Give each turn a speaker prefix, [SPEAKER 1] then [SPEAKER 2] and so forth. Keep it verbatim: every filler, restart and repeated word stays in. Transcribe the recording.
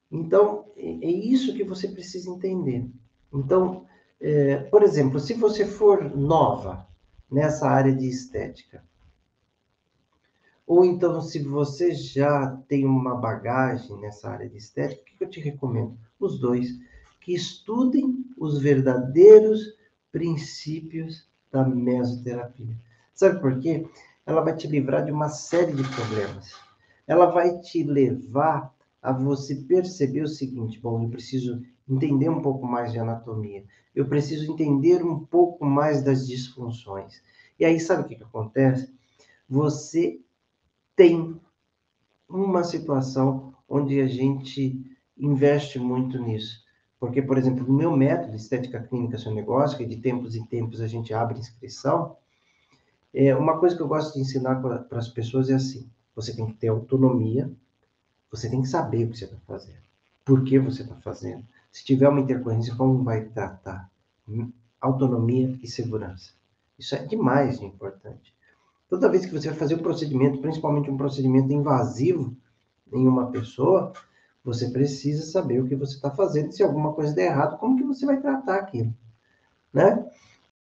[SPEAKER 1] Então, é, é isso que você precisa entender. Então, é, por exemplo, se você for nova nessa área de estética, ou então se você já tem uma bagagem nessa área de estética, o que eu te recomendo? Os dois, que estudem os verdadeiros princípios da mesoterapia. Sabe por quê? Ela vai te livrar de uma série de problemas. Ela vai te levar a você perceber o seguinte: bom, eu preciso entender um pouco mais de anatomia, eu preciso entender um pouco mais das disfunções. E aí, sabe o que que acontece? Você tem uma situação onde a gente investe muito nisso. Porque, por exemplo, no meu método, Estética Clínica Seu Negócio, que de tempos em tempos a gente abre inscrição, é, uma coisa que eu gosto de ensinar para as pessoas é assim: você tem que ter autonomia, você tem que saber o que você está fazendo, por que você está fazendo. Se tiver uma intercorrência, como vai tratar? Autonomia e segurança. Isso é demais de importante. Toda vez que você vai fazer um procedimento, principalmente um procedimento invasivo em uma pessoa, você precisa saber o que você está fazendo. Se alguma coisa der errado, como que você vai tratar aquilo, né?